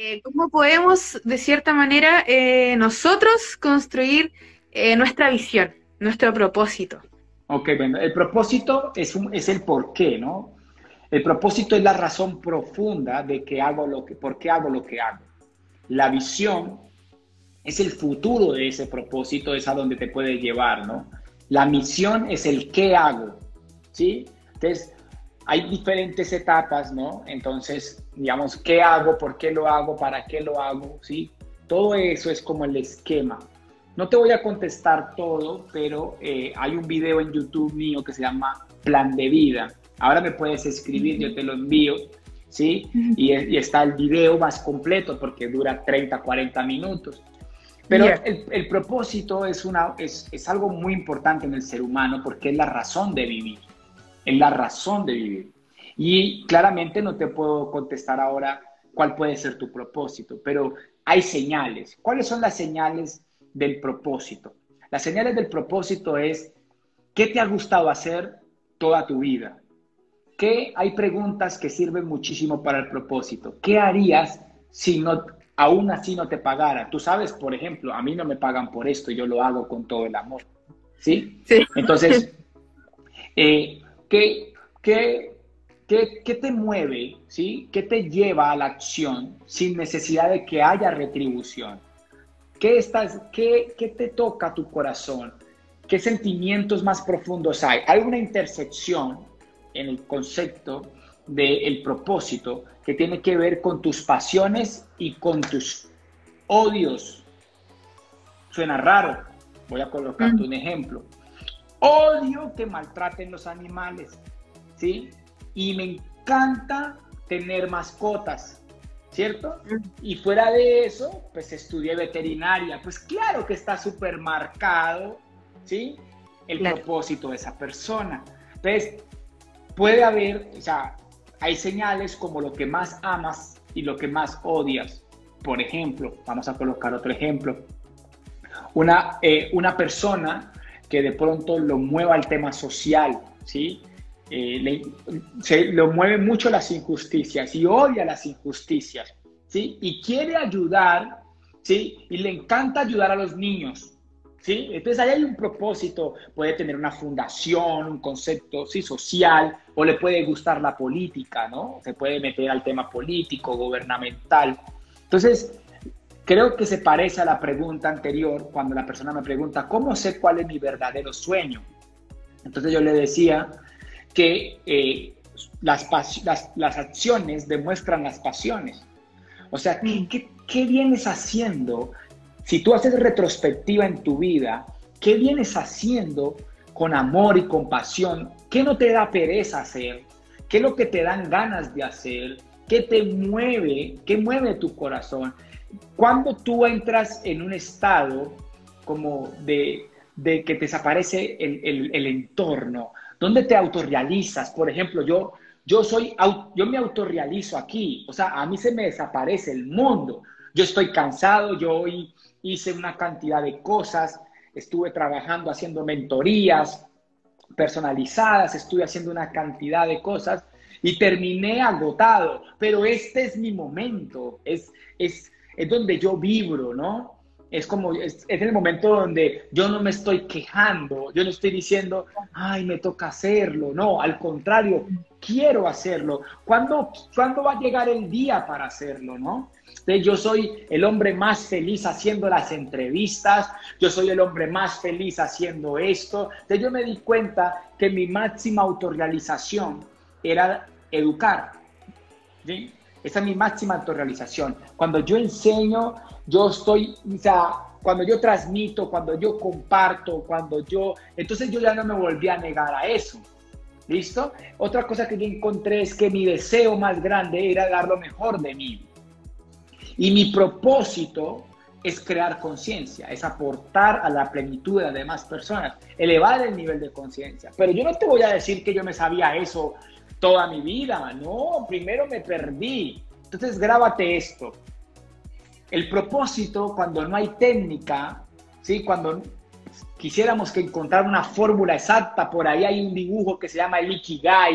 ¿Cómo podemos, de cierta manera, nosotros construir nuestra visión, nuestro propósito? Ok, bueno, el propósito es el por qué, ¿no? El propósito es la razón profunda de que hago por qué hago lo que hago. La visión es el futuro de ese propósito, es a donde te puede llevar, ¿no? La misión es el qué hago, ¿sí? Entonces, hay diferentes etapas, ¿no? Entonces, digamos, ¿qué hago? ¿Por qué lo hago? ¿Para qué lo hago? ¿Sí? Todo eso es como el esquema. No te voy a contestar todo, pero hay un video en YouTube mío que se llama Plan de Vida. Ahora me puedes escribir, yo te lo envío, ¿sí? Y está el video más completo porque dura 30, 40 minutos. Pero Ya. el propósito es algo muy importante en el ser humano porque es la razón de vivir, es la razón de vivir. Y claramente no te puedo contestar ahora cuál puede ser tu propósito, pero hay señales. ¿Cuáles son las señales del propósito? Las señales del propósito es qué te ha gustado hacer toda tu vida. ¿Qué? Hay preguntas que sirven muchísimo para el propósito. ¿Qué harías si no, aún así no te pagara? Tú sabes, por ejemplo, a mí no me pagan por esto, yo lo hago con todo el amor, ¿sí? Sí. Entonces, eh, ¿qué, qué, qué te mueve, ¿sí? ¿Qué te lleva a la acción sin necesidad de que haya retribución? ¿Qué te toca tu corazón? ¿Qué sentimientos más profundos hay? Hay una intersección en el concepto del propósito que tiene que ver con tus pasiones y con tus odios. Suena raro. Voy a colocarte Mm, un ejemplo. Odio que maltraten los animales, ¿sí? Y me encanta tener mascotas, ¿cierto? mm, Y fuera de eso, pues estudié veterinaria. Pues claro que está súper marcado, ¿sí? El claro. propósito de esa persona. Entonces, puede haber, o sea, hay señales como lo que más amas y lo que más odias. Por ejemplo, vamos a colocar otro ejemplo. Una persona que de pronto lo mueva el tema social, ¿sí? Lo mueve mucho las injusticias y odia las injusticias, ¿sí? Y quiere ayudar, ¿sí? Y le encanta ayudar a los niños, ¿sí? Entonces ahí hay un propósito, puede tener una fundación, un concepto, ¿sí? Social, o le puede gustar la política, ¿no? Se puede meter al tema político, gubernamental. Entonces, creo que se parece a la pregunta anterior, cuando la persona me pregunta, ¿cómo sé cuál es mi verdadero sueño? Entonces yo le decía que las acciones demuestran las pasiones. O sea, Mm, ¿qué vienes haciendo? Si tú haces retrospectiva en tu vida, ¿qué vienes haciendo con amor y con pasión? ¿Qué no te da pereza hacer? ¿Qué es lo que te dan ganas de hacer? ¿Qué te mueve? ¿Qué mueve tu corazón? Cuando tú entras en un estado como de que te desaparece el entorno, ¿dónde te autorrealizas? Por ejemplo, yo me autorrealizo aquí, o sea, a mí se me desaparece el mundo. Yo estoy cansado, yo hoy hice una cantidad de cosas, estuve trabajando haciendo mentorías personalizadas, estuve haciendo una cantidad de cosas y terminé agotado, pero este es mi momento, es donde yo vibro, ¿no? Es el momento donde yo no me estoy quejando, yo no estoy diciendo, ay, me toca hacerlo, no, al contrario, quiero hacerlo. ¿Cuándo va a llegar el día para hacerlo, no? Entonces, yo soy el hombre más feliz haciendo las entrevistas, yo soy el hombre más feliz haciendo esto. Entonces yo me di cuenta que mi máxima autorrealización era educar, ¿sí? Esa es mi máxima autorrealización. Cuando yo enseño, yo estoy, o sea, cuando yo transmito, cuando yo comparto, entonces yo ya no me volví a negar a eso. ¿Listo? Otra cosa que yo encontré es que mi deseo más grande era dar lo mejor de mí. Y mi propósito es crear conciencia, es aportar a la plenitud de las demás personas, elevar el nivel de conciencia. Pero yo no te voy a decir que yo me sabía eso toda mi vida, no, primero me perdí. Entonces grábate esto. El propósito, cuando no hay técnica, ¿sí? Cuando quisiéramos que encontrar una fórmula exacta, por ahí hay un dibujo que se llama el Ikigai,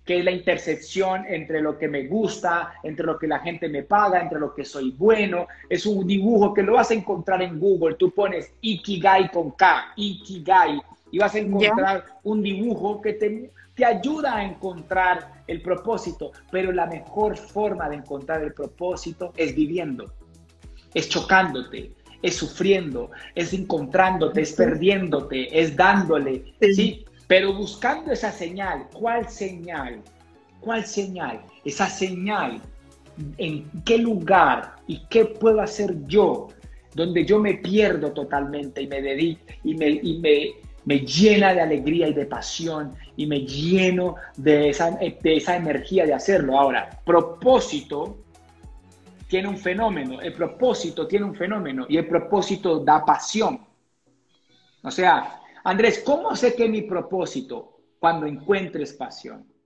que es la intersección entre lo que me gusta, entre lo que la gente me paga, entre lo que soy bueno. Es un dibujo que lo vas a encontrar en Google. Tú pones Ikigai con K, Ikigai, y vas a Ya. encontrar un dibujo que te ayuda a encontrar el propósito. Pero la mejor forma de encontrar el propósito es viviendo, es chocándote, es sufriendo, es encontrándote, es perdiéndote, es dándole, Sí. ¿sí? Pero buscando esa señal. ¿Cuál señal? ¿Cuál señal? Esa señal, ¿en qué lugar y qué puedo hacer yo? Donde yo me pierdo totalmente y me dedico me llena de alegría y de pasión y me lleno de esa energía de hacerlo. Ahora, propósito tiene un fenómeno, el propósito tiene un fenómeno y el propósito da pasión. O sea, Andrés, ¿cómo sé que es mi propósito? Cuando encuentres pasión.